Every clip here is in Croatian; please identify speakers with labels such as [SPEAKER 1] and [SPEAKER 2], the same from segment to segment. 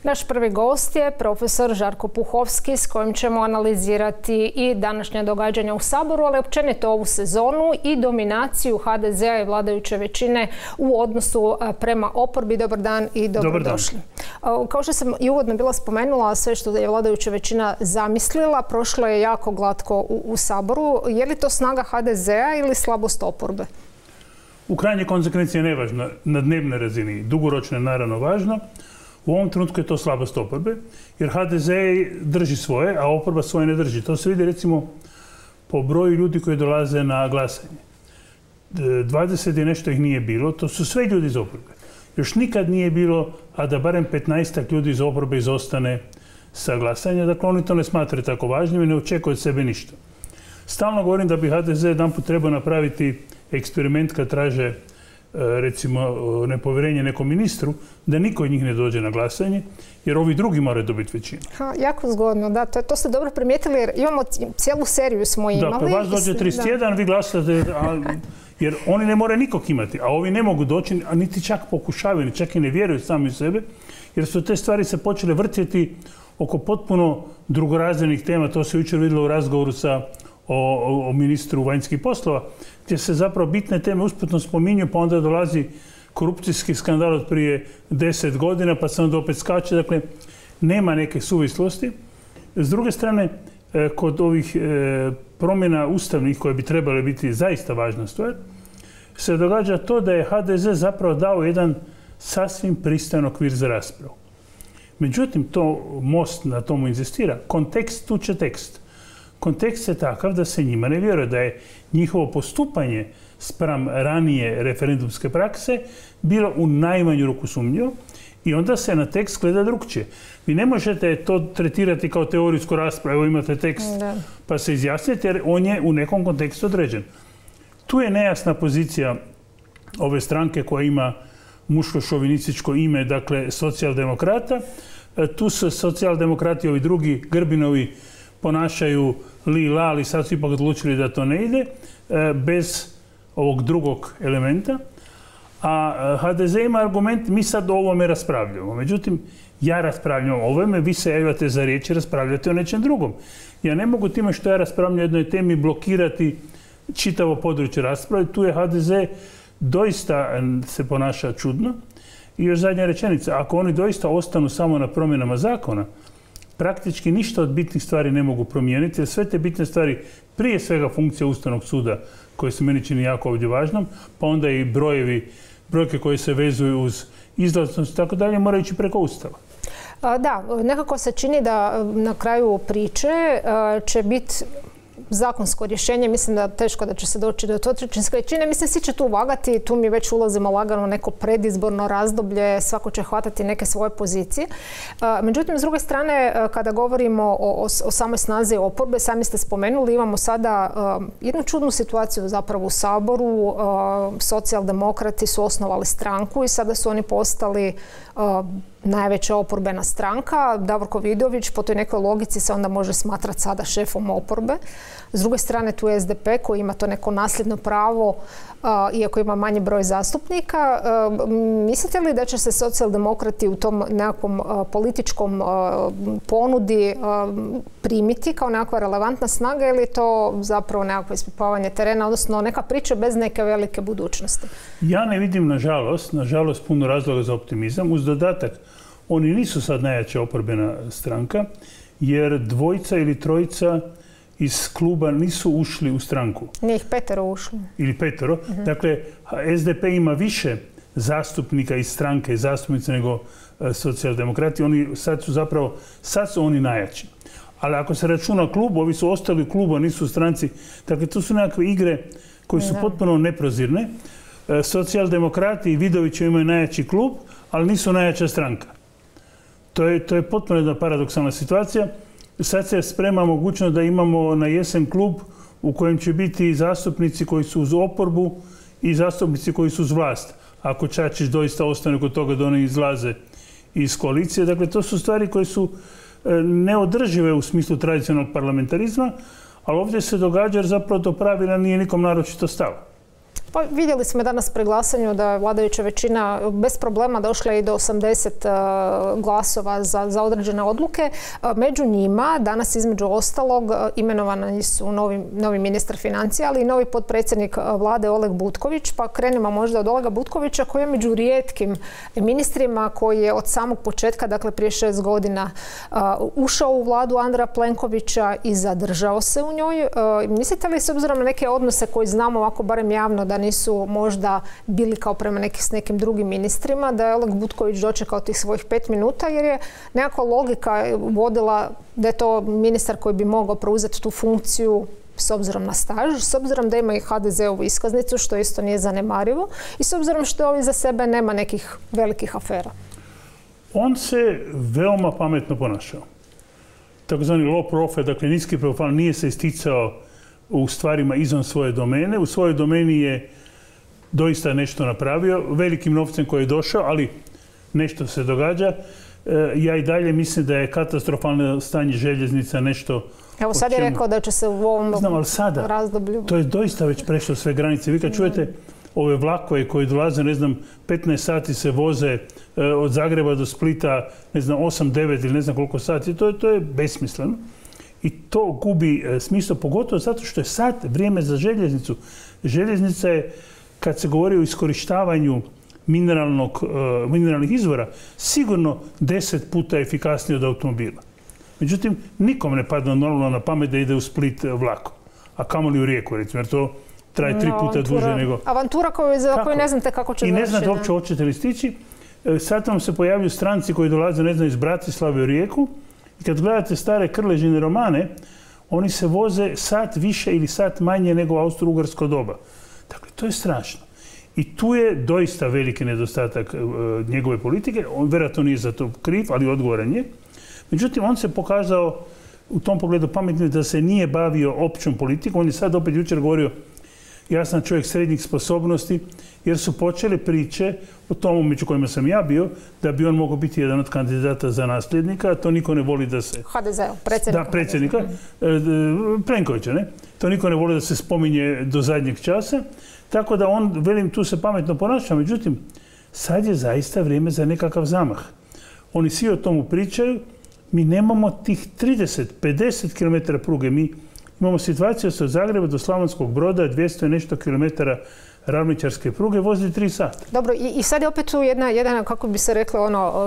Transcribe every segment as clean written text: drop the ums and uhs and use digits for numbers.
[SPEAKER 1] Naš prvi gost je profesor Žarko Puhovski s kojim ćemo analizirati i današnja događanja u Saboru, ali općenito ovu sezonu i dominaciju HDZ-a i vladajuće većine u odnosu prema oporbi. Dobar dan i dobrodošli. Kao što sam i uvodno bila spomenula, sve što je vladajuća većina zamislila prošlo je jako glatko u Saboru. Je li to snaga HDZ-a ili slabost oporbe?
[SPEAKER 2] U krajnjoj konsekvenciji je nevažno na dnevnoj razini. Dugoročno je naravno važno. U ovom trenutku je to slabost oporbe, jer HDZ drži svoje, a oporba svoje ne drži. To se vidi recimo po broju ljudi koji dolaze na glasanje. 20 i nešto ih nije bilo, to su sve ljudi iz oporbe. Još nikad nije bilo, a da barem 15 ljudi iz oporbe izostane sa glasanja. Dakle, oni to ne smatraju tako važnim i ne očekuju od sebe ništa. Stalno govorim da bi HDZ jedanput trebao napraviti eksperiment kad traže recimo nepovjerenje nekom ministru, da niko od njih ne dođe na glasanje, jer ovi drugi moraju dobiti većinu.
[SPEAKER 1] Jako zgodno, da. To ste dobro primijetili, jer imamo cijelu seriju smo imali.
[SPEAKER 2] Da, pa vas dođe 31, vi glasate, jer oni ne moraju nikog imati, a ovi ne mogu doći, a niti čak pokušavaju, ni čak i ne vjeruju sami u sebe, jer su te stvari se počele vrtjeti oko potpuno drugorazrednih tema. To se jučer vidjelo u razgovoru o ministru vanjskih poslova, gdje se zapravo bitne teme usputno spominju, pa onda dolazi korupcijski skandal od prije 10 godina, pa se onda opet skače. Dakle, nema neke suvislosti. S druge strane, kod ovih promjena ustavnih, koje bi trebale biti zaista važna stvar, se događa to da je HDZ zapravo dao jedan sasvim pristojan okvir za raspravu. Međutim, to Most na tomu inzistira. Kontekst tuče tekst. Kontekst je takav da se njima ne vjeruje, da je njihovo postupanje spram ranije referendumske prakse bilo u najmanju ruku sumnjivo i onda se na tekst gleda drukčije. Vi ne možete to tretirati kao teorijsku raspravu, evo imate tekst pa se izjasnite, jer on je u nekom kontekstu određen. Tu je nejasna pozicija ove stranke koja ima muško-šovinističko ime, dakle socijaldemokrata. Tu se socijaldemokrati, ovi drugi Grbinovi, ponašaju li-la, ali sad su ipak odlučili da to ne ide, bez ovog drugog elementa. A HDZ ima argument, mi sad o ovome raspravljamo. Međutim, ja raspravljam o ovome, vi se javljate za riječ i raspravljate o nečem drugom. Ja ne mogu time što ja raspravljam o jednoj temi blokirati čitavo područje rasprave. Tu je HDZ doista se ponaša čudno. I još zadnja rečenica, ako oni doista ostanu samo na promjenama zakona, praktički ništa od bitnih stvari ne mogu promijeniti, jer sve te bitne stvari, prije svega funkcija Ustavnog suda, koje se meni čini jako ovdje važnom, pa onda i brojke koje se vezuju uz izlaznost i tako dalje, moraju ići preko Ustava.
[SPEAKER 1] Da, nekako se čini da na kraju priče će biti zakonsko rješenje. Mislim da teško da će se doći do dvotrećinske većine. Mislim, svi će tu vagati, tu mi već ulazimo lagano u neko predizborno razdoblje, svako će hvatati neke svoje pozicije. Međutim, s druge strane, kada govorimo o samoj snazi oporbe, sami ste spomenuli, imamo sada jednu čudnu situaciju zapravo u Saboru. Socijaldemokrati su osnovali stranku i sada su oni postali najveća oporbena stranka. Davorko Vidović po toj nekoj logici se onda može smatrati sada šefom oporbe. S druge strane tu je SDP koji ima to neko nasljedno pravo, iako ima manji broj zastupnika. Mislite li da će se socijaldemokrati u tom nekakvom političkom ponudi primiti kao nekakva relevantna snaga ili je to zapravo nekakvo ispipavanje terena, odnosno neka priča bez neke velike budućnosti?
[SPEAKER 2] Ja ne vidim, nažalost, puno razloga za optimizam. Uz dodatak, oni nisu sad najjača oporbena stranka, jer dvojica ili trojica iz kluba nisu ušli u stranku.
[SPEAKER 1] Nije ih 5 ušli.
[SPEAKER 2] Ili 5. Dakle, SDP ima više zastupnika iz stranke, zastupnice nego socijaldemokrati. Oni sad su oni najjači. Ali ako se računa klub, ovi su ostali u klubu, a nisu u stranci. Dakle, to su nekakve igre koje su potpuno neprozirne. Socijaldemokrati i Vidovića imaju najjači klub, ali nisu najjača stranka. To je potpuno jedna paradoksalna situacija. Sad se sprema mogućnost da imamo na jesen klub u kojem će biti zastupnici koji su uz oporbu i zastupnici koji su uz vlast. Ako Čačić doista ostane kod toga da oni izlaze iz koalicije. Dakle, to su stvari koje su neodržive u smislu tradicionalnog parlamentarizma, ali ovdje se događa jer zapravo do pravila nije nikom naročito stalo.
[SPEAKER 1] Pa vidjeli smo danas pri glasanju da je vladajuća većina bez problema došla i do 80 glasova za određene odluke. Među njima danas između ostalog imenovani su novi ministar financija, ali i novi potpredsjednik vlade Oleg Butković. Pa krenimo možda od Olega Butkovića koji je među rijetkim ministrima koji je od samog početka, dakle prije 6 godina, ušao u vladu Andreja Plenkovića i zadržao se u njoj. Mislite li, s obzirom na neke odnose koji znamo ovako barem javno da nisu možda bili kao prema s nekim drugim ministrima, da je Oleg Butković dočekao tih svojih 5 minuta jer je nekako logika vodila da je to ministar koji bi mogao preuzeti tu funkciju s obzirom na staž, s obzirom da ima i HDZ-ovu iskaznicu, što isto nije zanemarivo, i s obzirom što ovi za sebe nema nekih velikih afera.
[SPEAKER 2] On se veoma pametno ponašao. Takozvani low profile, dakle niski profil, nije se isticao u stvarima izvan svoje domene. U svojoj domeni je doista nešto napravio, velikim novcem koji je došao, ali nešto se događa. Ja i dalje mislim da je katastrofalno stanje željeznica nešto...
[SPEAKER 1] Evo sad je rekao da će se u ovom razdoblju...
[SPEAKER 2] To je doista već prešlo sve granice. Vi kad čujete ove vlakove koji dolaze, 15 sati se voze od Zagreba do Splita, 8, 9 ili ne znam koliko sati, to je besmisleno. I to gubi smisao, pogotovo zato što je sad vrijeme za željeznicu. Željeznica je, kad se govori o iskorištavanju mineralnih izvora, sigurno 10 puta efikasnije od automobila. Međutim, nikom ne padne normalno na pamet da ide u Split vlakom, a kamoli u Rijeku, recimo, jer to traje 3 puta duže nego...
[SPEAKER 1] Avantura za koju ne znate kako će završiti.
[SPEAKER 2] I ne znate uopće hoćete li stići. Sad vam se pojavljuju stranci koji dolaze, iz Bratislave u Rijeku. I kad gledate stare Krležine romane, oni se voze sat više ili sat manje nego austro-ugarsko doba. Dakle, to je strašno. I tu je doista veliki nedostatak njegove politike. On vjerojatno nije za to kriv, ali odgovoran je. Međutim, on se pokazao u tom pogledu pametno da se nije bavio općom politikom. On je sad opet jučer govorio, ja sam čovjek srednjih sposobnosti, jer su počele priče o tomu među kojima sam ja bio, da bi on mogao biti jedan od kandidata za nasljednika. To niko ne voli da se...
[SPEAKER 1] HDZ-a, predsjednika.
[SPEAKER 2] Da, predsjednika. Plenkovića, ne? To niko ne voli da se spominje do zadnjeg časa. Tako da on, velim, tu se pametno ponaša. Međutim, sad je zaista vrijeme za nekakav zamah. Oni svi o tomu pričaju. Mi nemamo tih 30-50 km pruge. Mi imamo situaciju da se od Zagreba do Slavonskog Broda 200 i nešto kilometara ravničarske pruge vozi 3 sata.
[SPEAKER 1] Dobro, i sad je opet tu jedna, kako bi se reklo,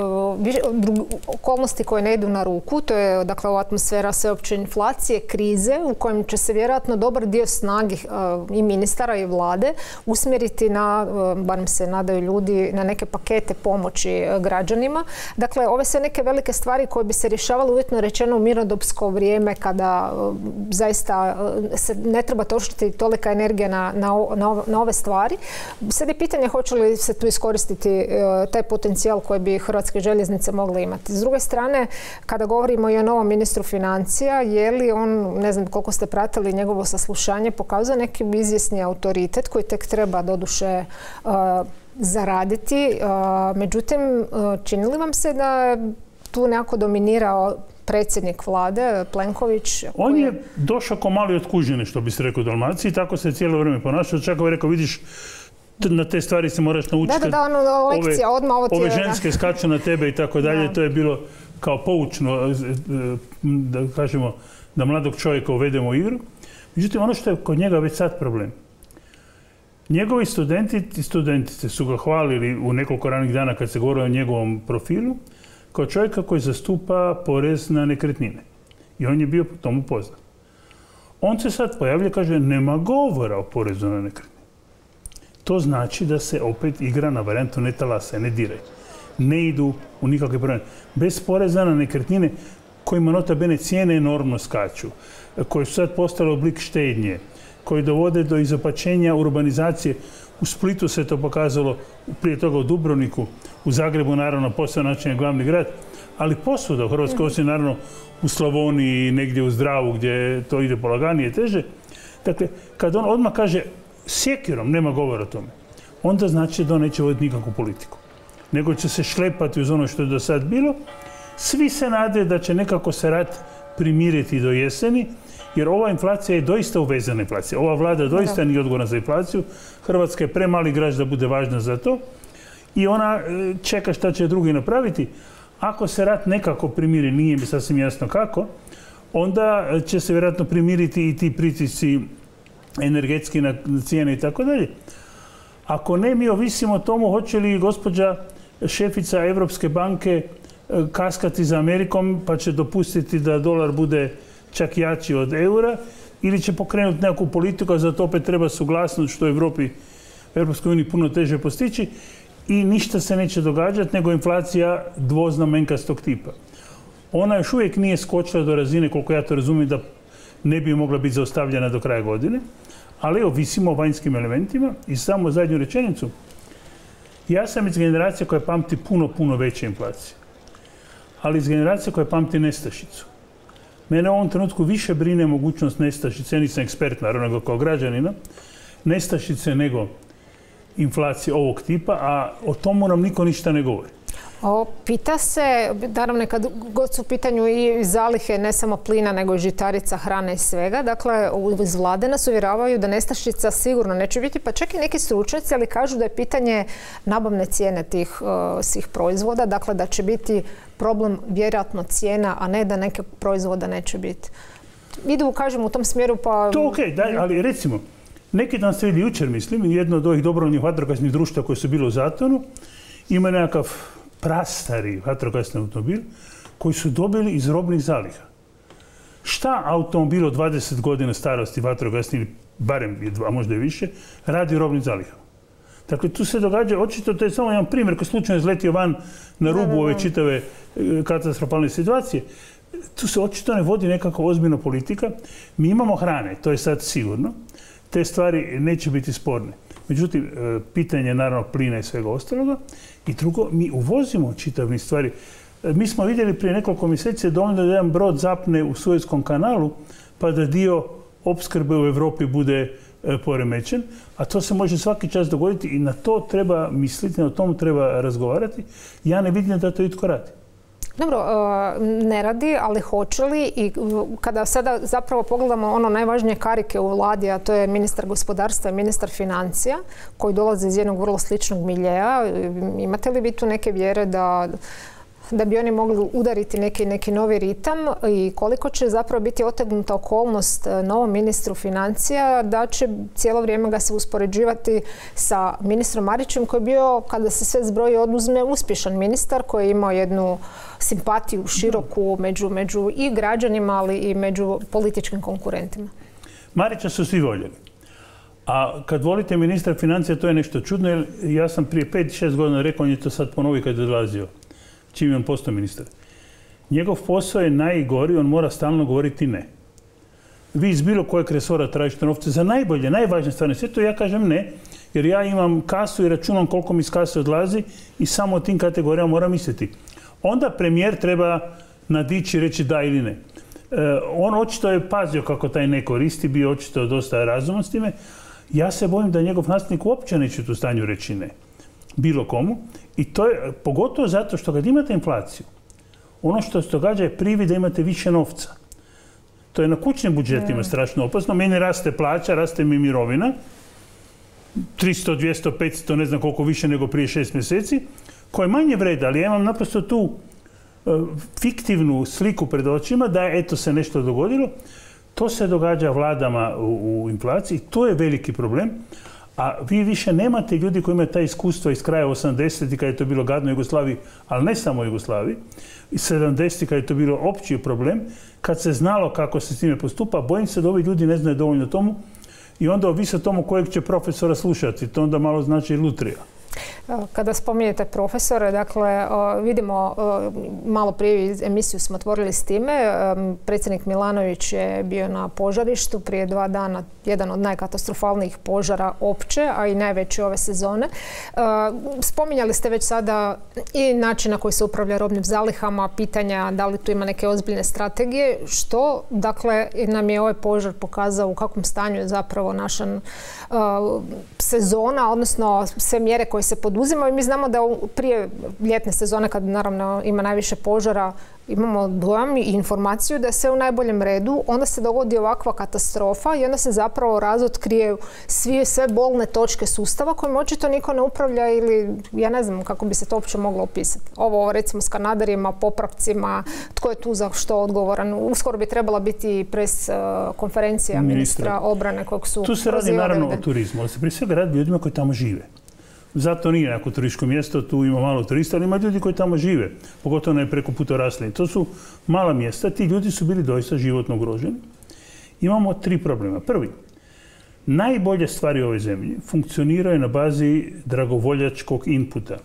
[SPEAKER 1] okolnosti koje ne idu na ruku. To je, dakle, ova atmosfera sveopće inflacije, krize, u kojem će se vjerojatno dobar dio snage i ministara i vlade usmjeriti na, barem se nadaju ljudi, na neke pakete pomoći građanima. Dakle, ove sve neke velike stvari koje bi se rješavale uvjetno rečeno u mirnodopsko vrijeme kada zaista se ne treba trošiti tolika energija na ove stvari. Sad je pitanje hoće li se tu iskoristiti taj potencijal koji bi Hrvatske željeznice mogle imati. S druge strane, kada govorimo i o novom ministru financija, je li on, ne znam koliko ste pratili njegovo saslušanje, pokazao neki izvjesni autoritet koji tek treba doduše zaraditi. Međutim, čini li vam se da je tu nekako dominirao predsjednik vlade, Plenković?
[SPEAKER 2] On je došao ko mali od kužine, što bi se rekao u Dalmaciji, tako se cijelo vrijeme ponašao. Čak je rekao, vidiš, na te stvari se moraš naučiti.
[SPEAKER 1] Da, lekcija, odmah ovo ti je...
[SPEAKER 2] Ove ženske skaču na tebe i tako dalje. To je bilo kao poučno, da kažemo, da mladog čovjeka uvedemo u igru. Međutim, ono što je kod njega već sad problem. Njegovi studenti i studentice su ga hvalili u nekoliko ranih dana kad se govorilo o njegovom profilu, kao čovjeka koji zastupa porez na nekretnine. I on je bio po tomu poznat. On se sad pojavlja i kaže, nema govora o porezu na nekretnine. To znači da se opet igra na varijantu ne talasa, ne diraj. Ne idu u nikakve probleme. Bez poreza na nekretnine, kojima nota bene cijene enormno skaču, koji su sad postale oblik štednje, koji dovode do izopačenja urbanizacije. U Splitu se to pokazalo, prije toga u Dubrovniku, u Zagrebu naravno postao način glavni grad, ali posvuda u Hrvatskoj, osim naravno u Slavoniji i negdje u Zdravu gdje to ide polaganije, teže. Dakle, kad on odmah kaže sjekirom, nema govora o tome, onda znači da on neće voditi nikakvu politiku. Nego će se šlepati uz ono što je do sad bilo. Svi se nadaju da će nekako se rat primiriti do jeseni, jer ova inflacija je doista uvezana inflacija. Ova vlada doista nije odgovorna za inflaciju. Hrvatska je premali igrač da bude važna za to i ona čeka šta će drugi napraviti. Ako se rat nekako primiri, nije mi sasvim jasno kako, onda će se vjerojatno primiriti i ti pritisci energetski na cijene i tako dalje. Ako ne, mi ovisimo o tomu hoće li gospođa šefica Europske banke kaskati za Amerikom pa će dopustiti da dolar bude čak jači od eura ili će pokrenuti nekakvu politiku, a za to opet treba suglasnost što u Europskoj uniji puno teže postići i ništa se neće događati nego inflacija dvoznamenkastog tipa. Ona još uvijek nije skočila do razine, koliko ja to razumijem, da ne bi mogla biti zaustavljena do kraja godine, ali ovisimo o vanjskim elementima. I samo zadnju rečenicu. Ja sam iz generacije koja pamti puno veće inflacije, ali iz generacije koja pamti nestašicu. Mene u ovom trenutku više brine mogućnost nestašice, nisam ekspert naravno nego kao građanina, nestašice nego inflacije ovog tipa, a o tomu nam niko ništa ne govori.
[SPEAKER 1] Pita se, naravno kad god su u pitanju i zalihe ne samo plina nego i žitarica, hrane i svega, dakle iz vlade nas uvjeravaju da nestašica sigurno neće biti, pa čak i neki stručnjaci, ali kažu da je pitanje nabavne cijene tih svih proizvoda, dakle da će biti problem vjerojatno cijena, a ne da neke proizvoda neće biti. Idu, kažem, u tom smjeru pa...
[SPEAKER 2] To okej, ali recimo, neki dan ste vidjeli jučer, mislim, jedno od ovih dobrovoljnih vatrogasnih društva koji su bili u zatonu, ima nekakav prastari vatrogasni automobil koji su dobili iz robnih zaliha. Šta automobil od 20 godina starosti vatrogasni, ili barem, a možda i više, radi u robnih zalihama? Dakle, tu se događa, očito to je samo jedan primjer koji slučajno izletio van na rubu ove čitave katastrofalne situacije. Tu se očito ne vodi nekakva ozbiljna politika. Mi imamo hrane, to je sad sigurno. Te stvari neće biti sporne. Međutim, pitanje je naravno plina i svega ostaloga. I drugo, mi uvozimo čitav niz stvari. Mi smo vidjeli prije nekoliko mjeseci dovoljno da jedan brod zapne u Suezkom kanalu pa da dio opskrbe u Europi bude poremećen, a to se može svaki čas dogoditi i na to treba misliti, na tomu treba razgovarati. Ja ne vidim da to itko radi.
[SPEAKER 1] Dobro, ne radi, ali hoće li? I kada sada zapravo pogledamo ono najvažnije karike u vladi, a to je ministar gospodarstva i ministar financija, koji dolaze iz jednog vrlo sličnog miljeja, imate li vi tu neke vjere da bi oni mogli udariti neki novi ritam i koliko će zapravo biti otegnuta okolnost novom ministru financija da će cijelo vrijeme ga se uspoređivati sa ministrom Marićem koji je bio, kada se sve zbroji oduzme, uspješan ministar koji je imao jednu simpatiju široku među i građanima, ali i među političkim konkurentima.
[SPEAKER 2] Marića su svi voljeli. A kad volite ministra financija, to je nešto čudno, jer ja sam prije 5-6 godina rekao, on je to sad ponovi kad je dolazio, čim je on postao ministar. Njegov posao je najgori, on mora stalno govoriti ne. Vi iz bilo kojeg resora tražite novce za najbolje, najvažnije stvari na svijetu, ja kažem ne, jer ja imam kasu i računam koliko mi iz kase odlazi i samo o tim kategorijama moram misliti. Onda premijer treba nadići i reći da ili ne. On očito je pazio kako taj ne koristi, bio očito dosta razuman s time. Ja se bojim da njegov nasljednik uopće neće u stanju reći ne. Bilo komu. I to je pogotovo zato što kad imate inflaciju, ono što se događa je privid da imate više novca. To je na kućnim budžetima strašno opasno. Meni raste plaća, raste mi mirovina. 300, 200, 500, ne znam koliko više nego prije 6 mjeseci. Koje manje vrede, ali ja imam naprosto tu fiktivnu sliku pred očima da je eto se nešto dogodilo. To se događa vladama u inflaciji. To je veliki problem. A vi više nemate ljudi koji imaju ta iskustva iz kraja 80-ih kada je to bilo gadno u Jugoslaviji, ali ne samo u Jugoslaviji, i 70-ih kada je to bilo opći problem, kad se znalo kako se s time postupa, bojim se da ovi ljudi ne znaju dovoljno tomu i onda ovisi o tomu kojeg će profesora slušati. To onda malo znači i lutrija.
[SPEAKER 1] Kada spominjete profesore, dakle, vidimo, malo prije emisiju smo otvorili s time, predsjednik Milanović je bio na požarištu prije 2 dana, jedan od najkatastrofalnijih požara opće, a i najveći ove sezone. Spominjali ste već sada i način na koji se upravlja robnim zalihama, pitanja da li tu ima neke ozbiljne strategije, što, dakle, nam je ovaj požar pokazao u kakvom stanju je zapravo naša sezona, odnosno sve mjere koje se poduzimaju. Mi znamo da prije ljetne sezone, kad naravno ima najviše požara, imamo dojam i informaciju da je sve u najboljem redu, onda se dogodi ovakva katastrofa i onda se zapravo razotkrije sve bolne točke sustava kojim očito niko ne upravlja ili ja ne znam kako bi se to uopće moglo opisati. Ovo recimo s kanaderima, popravcima, tko je tu za što odgovoran. Uskoro bi trebala biti pres konferencija ministra obrane kojeg su
[SPEAKER 2] tu se radi naravno o turizmu, ali se prije svega radi ljudima koji tamo žive. Zato nije neko turističko mjesto, tu ima malo turista, ali ima ljudi koji tamo žive, pogotovo ne preko puta Raslini. To su mala mjesta, ti ljudi su bili doista životno ugroženi. Imamo 3 problema. Prvi, najbolje stvari u ovoj zemlji funkcioniraju na bazi dragovoljačkog inputa.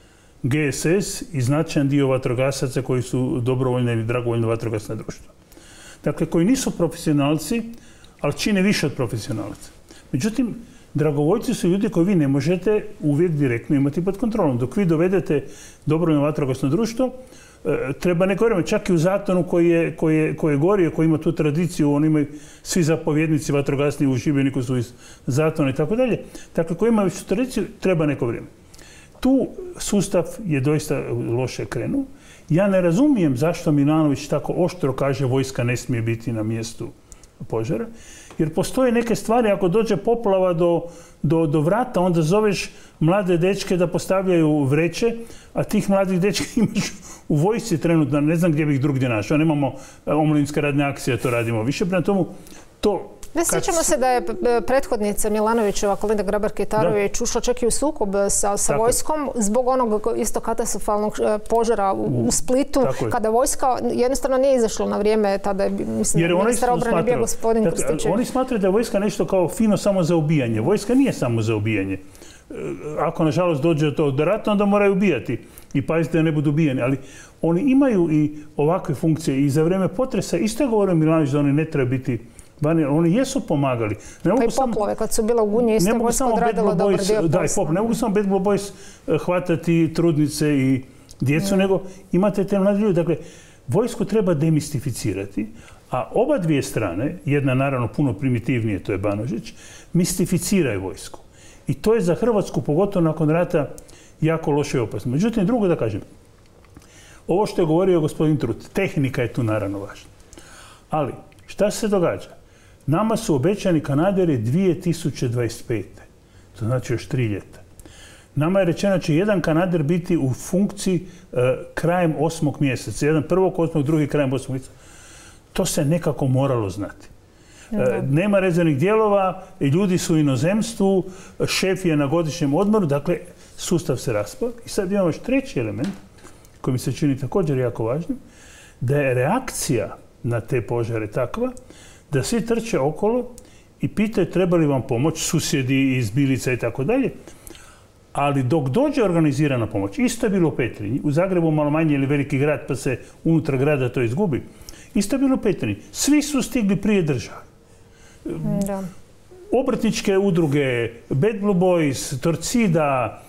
[SPEAKER 2] GSS i značajan dio vatrogasaca koji su dobrovoljne ili dragovoljne vatrogasna društva. Dakle, koji nisu profesionalci, ali čine više od profesionalca. Međutim, dragovoljci su ljudi koji vi ne možete uvijek direktno imati pod kontrolom. Dok vi dovedete dobrovoljno vatrogasno društvo, treba neko vrijeme, čak i u Zatonu koji je gorio, koji ima tu tradiciju, oni imaju svi zapovjednici vatrogasni u Šibeniku su iz Zatona i tako dalje. Dakle, koji imaju tu tradiciju, treba neko vrijeme. Tu sustav je doista loše krenuo. Ja ne razumijem zašto Milanović tako oštro kaže vojska ne smije biti na mjestu požara. Jer postoje neke stvari, ako dođe poplava do vrata, onda zoveš mlade dečke da postavljaju vreće, a tih mladih dečka imaš u vojsci trenutno, ne znam gdje bih drugdje našao. Nemamo omladinske radne akcije, to radimo više. Prema tomu, to...
[SPEAKER 1] Ne sjećamo se da je prethodnica Milanovićeva, Kolinda Grabar-Kitarović, ušla čak i u sukob sa vojskom zbog onog isto katastrofalnog požara u Splitu, kada vojska jednostavno nije izašla na vrijeme, tada je, mislim, ministar obrane bio gospodin Krstičević.
[SPEAKER 2] Oni smatraju da je vojska nešto kao fino samo za ubijanje. Vojska nije samo za ubijanje. Ako, nažalost, dođe do rata, onda moraju ubijati i pazite da ne budu ubijeni. Ali oni imaju i ovakve funkcije i za vrijeme potresa, isto je govorio Milanović da oni ne treba biti. Oni jesu pomagali.
[SPEAKER 1] Pa i poplove, kad su bila u Gunji, isto vojska odradila dobar dio posla.
[SPEAKER 2] Ne mogu samo Bad Blue Boys hvatati trudnice i djecu, nego imate te mladi ljudi. Dakle, vojsku treba demistificirati, a oba dvije strane, jedna naravno puno primitivnije, to je Banožić, mistificiraju vojsku. I to je za Hrvatsku, pogotovo nakon rata, jako loše i opasno. Međutim, drugo da kažem, ovo što je govorio gospodin Trut, tehnika je tu naravno važna. Ali, šta se događa? Nama su obećani Kanaderi 2025. To znači još 3 ljeta. Nama je rečeno da će jedan Kanader biti u funkciji krajem 8. mjeseca. Jedan 1.8., drugi krajem 8. mjeseca. To se nekako moralo znati. Nema rezervnih dijelova, ljudi su u inozemstvu, šef je na godišnjem odmoru, dakle, sustav se raspao. I sad imamo još 3. element, koji mi se čini također jako važnim, da je reakcija na te požare takva, da svi trče okolo i pitaju treba li vam pomoć, susjedi iz Bilica i tako dalje. Ali dok dođe organizirana pomoć, isto je bilo u Petrinji, u Zagrebu malo manje ili veliki grad pa se unutar grada to izgubi, isto je bilo u Petrinji. Svi su stigli prije države.
[SPEAKER 1] Da.
[SPEAKER 2] Obrtničke udruge, Bad Blue Boys, Torcida,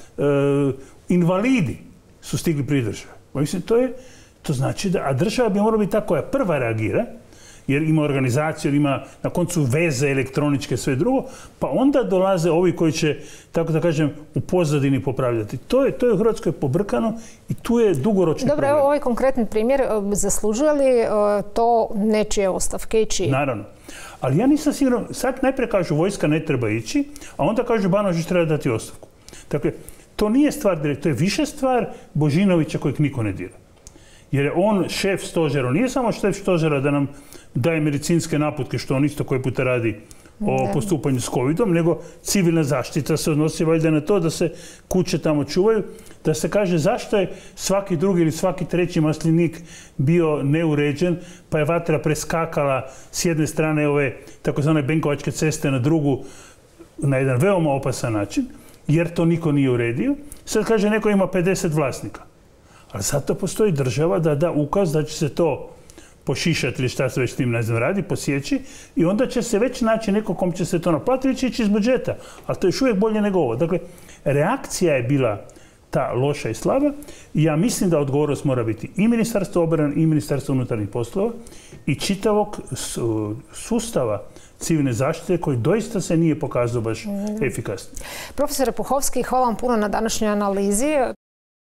[SPEAKER 2] invalidi su stigli prije države. Mislim, to znači da, a država bi morala biti ta koja prva reagira, jer ima organizaciju, ima na koncu veze elektroničke, sve drugo, pa onda dolaze ovi koji će, tako da kažem, u pozadini popravljati. To je u Hrvatskoj pobrkano i tu je dugoročni problem.
[SPEAKER 1] Dobro, ovaj konkretni primjer, zaslužuje li to nečije ostavke i čije?
[SPEAKER 2] Naravno. Ali ja nisam siguran, sad najprije kažu vojska ne treba ići, a onda kažu Banožić treba dati ostavku. Dakle, to nije stvar direktno, to je više stvar Božinovića kojeg niko ne dira. Jer je on šef stožera, on nije samo šef stožera da nam daje medicinske naputke, što on isto koji puta radi o postupanju s covidom, nego civilna zaštita se odnosi valjda na to da se kuće tamo čuvaju, da se kaže zašto je svaki drugi ili svaki treći maslinik bio neuređen, pa je vatra preskakala s jedne strane ove takozvane Benkovačke ceste na drugu na jedan veoma opasan način, jer to niko nije uredio. Sad kaže neko ima 50 vlasnika. Ali zato postoji država da da ukaz da će se to pošišati ili šta se već s tim, ne znam, radi, posjeći i onda će se već naći neko kom će se to naplatiti, već ići iz budžeta. Ali to je još uvijek bolje nego ovo. Dakle, reakcija je bila ta loša i slaba i ja mislim da odgovornost mora biti i Ministarstvo obrane i Ministarstvo unutarnjih poslova i čitavog sustava civilne zaštite koji doista se nije pokazao baš efikasnim.
[SPEAKER 1] Profesore Puhovski, hvala vam puno na današnjoj analizi.